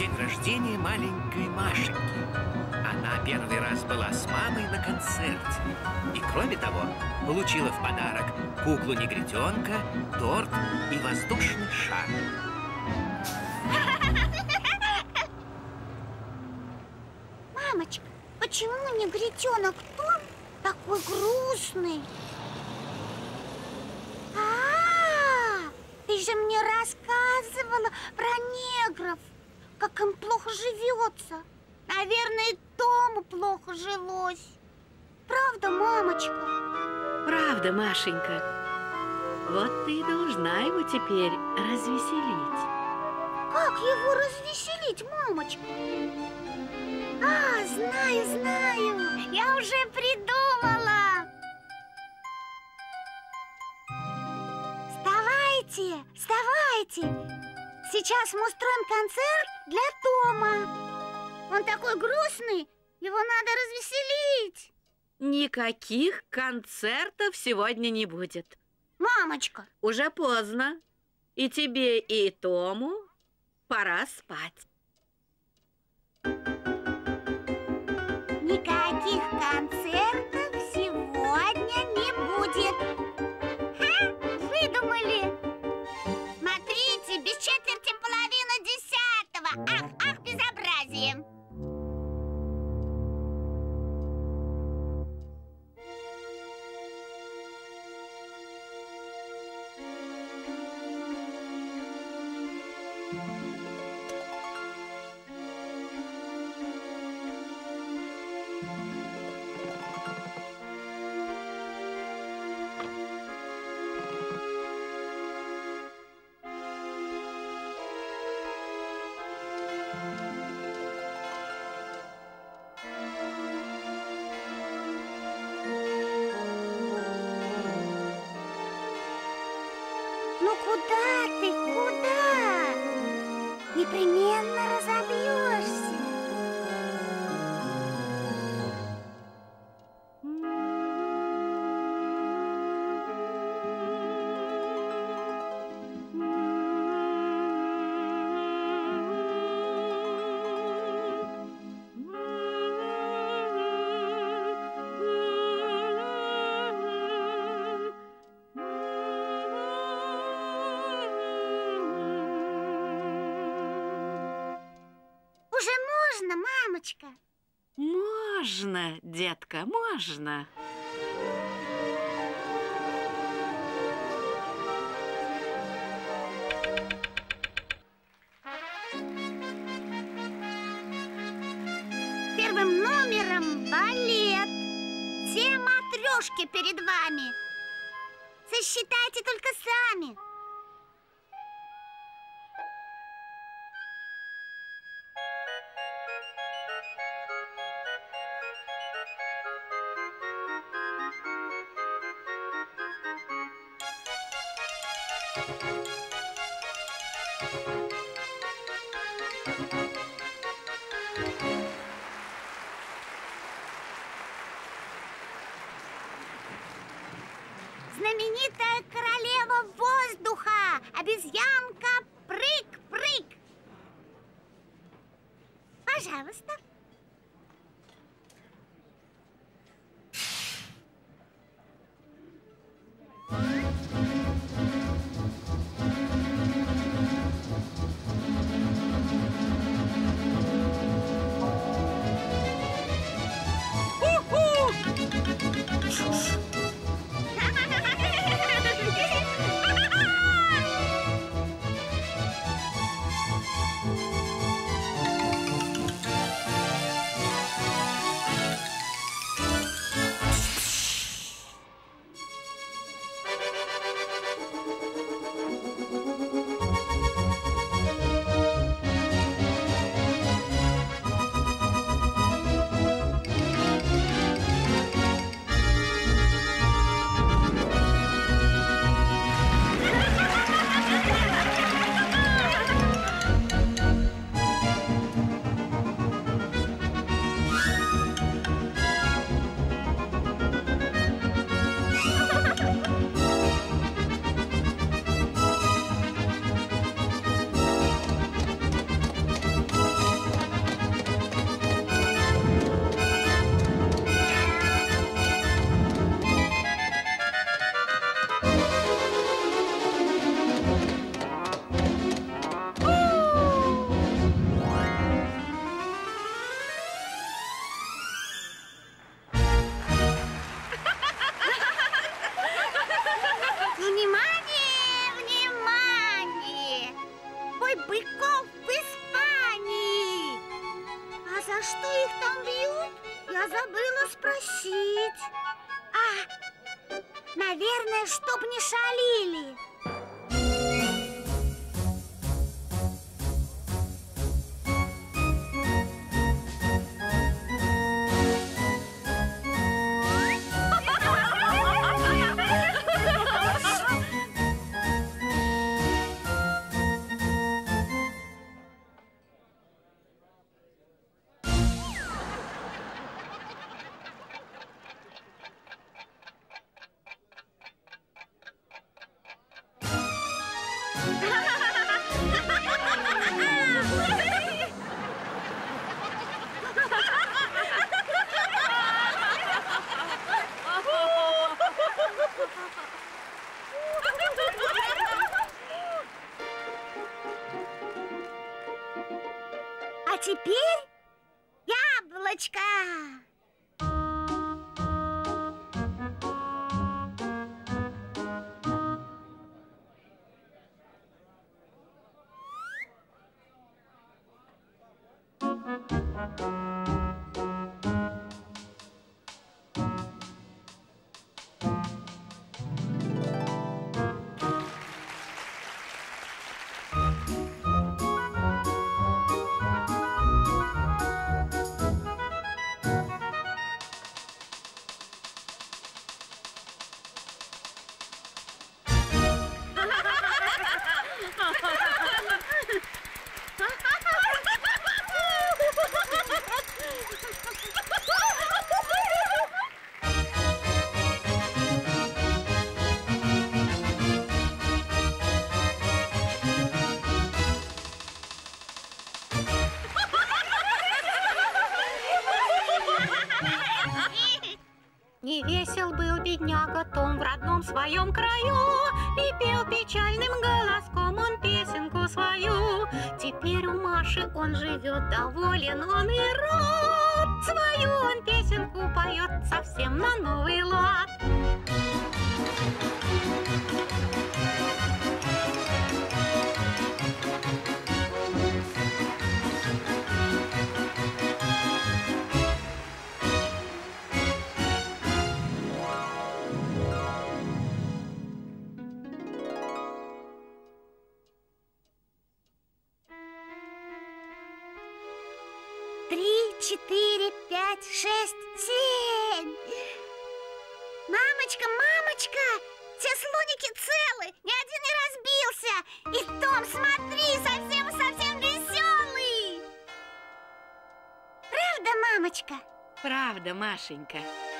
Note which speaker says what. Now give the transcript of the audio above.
Speaker 1: день рождения маленькой Машеньки. Она первый раз была с мамой на концерте. И кроме того, получила в подарок куклу-негритенка, торт и воздушный шар.
Speaker 2: Мамочка, почему негритенок Том такой грустный? Ты же мне рассказывала про негров, как им плохо живется. Наверное, и Тому плохо жилось. Правда, мамочка?
Speaker 3: Правда, Машенька. Вот ты и должна его теперь развеселить.
Speaker 2: Как его развеселить, мамочка? Знаю. Я уже придумала. Вставайте. Сейчас мы устроим концерт для Тома. Он такой грустный, его надо развеселить.
Speaker 3: Никаких концертов сегодня не будет.
Speaker 2: Мамочка.
Speaker 3: Уже поздно. И тебе, и Тому пора спать.
Speaker 2: Никаких концертов сегодня не будет. Выдумали. Смотрите, без четверти половина 10-го. Ах, безобразие. Ну куда ты? Куда? Непременно разобьешься. Уже можно, мамочка?
Speaker 3: Можно, детка, можно.
Speaker 2: Первым номером балет. Все матрешки перед вами. Сосчитайте только сами. Знаменитая королева воздуха, обезьянка Прыг-Прыг. Пожалуйста. быков в Испании. А за что их там бьют, я забыла спросить. Наверное, чтоб не шалили. А теперь яблочко.
Speaker 3: Не весел был бедняга Том в родном своем краю, и пел печальным голоском он песенку свою. Теперь у Маши он живет, доволен он и рад. Свою он песенку поет совсем на новый лад.
Speaker 2: Три, 4, 5, 6, 7. Мамочка, мамочка, все слоники целы, ни один не разбился. И Том, смотри, совсем веселый. Правда, мамочка?
Speaker 3: Правда, Машенька.